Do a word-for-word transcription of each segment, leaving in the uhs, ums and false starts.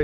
Hoi.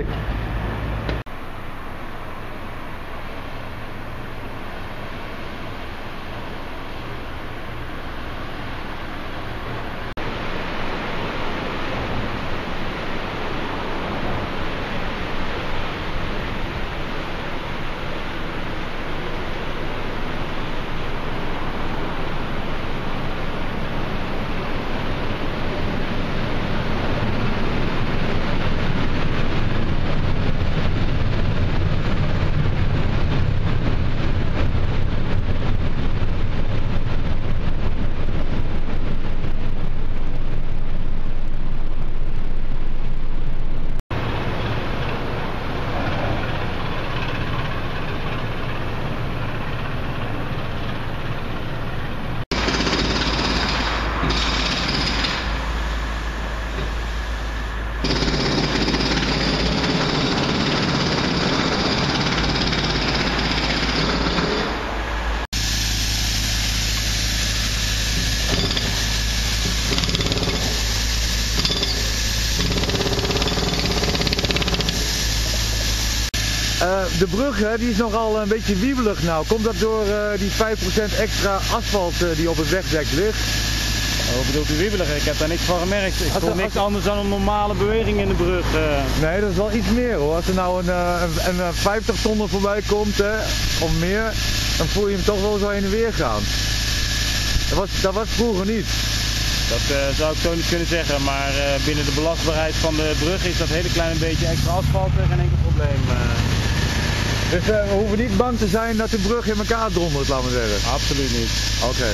Uh, de brug hè, die is nogal een beetje wiebelig nou. Komt dat door uh, die vijf procent extra asfalt uh, die op het wegdek ligt? Hoe bedoelt u wiebelig? Ik heb daar niks van gemerkt. Ik voel niks anders dan een normale beweging in de brug. Uh. Nee, dat is wel iets meer hoor. Als er nou een, een, een vijftig tonner voorbij komt hè, of meer, dan voel je hem toch wel zo heen en weer gaan. Dat was, dat was vroeger niet. Dat uh, zou ik zo niet kunnen zeggen, maar uh, binnen de belastbaarheid van de brug is dat hele kleine beetje extra asfalt uh, geen enkel probleem. Uh. Dus uh, we hoeven niet bang te zijn dat de brug in elkaar dondert, laten we zeggen. Absoluut niet. Oké. Okay.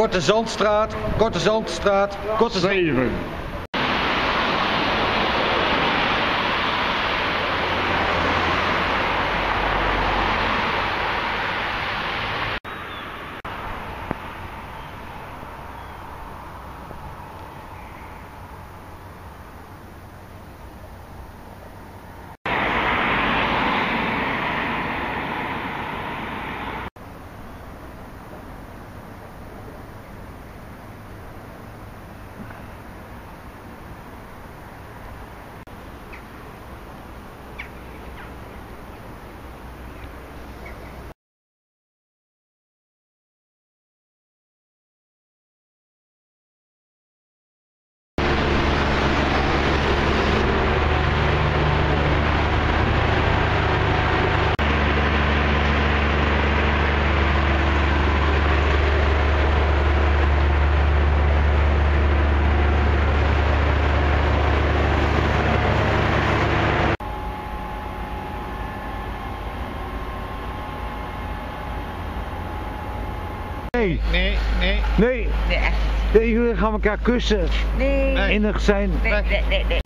Korte Zandstraat, Korte Zandstraat, Korte Zandstraat. zeven. Nee, Nee, nee. nee, Nee, echt nee, jullie gaan elkaar kussen. niet. Nee. Innig zijn. Nee, nee, nee, nee.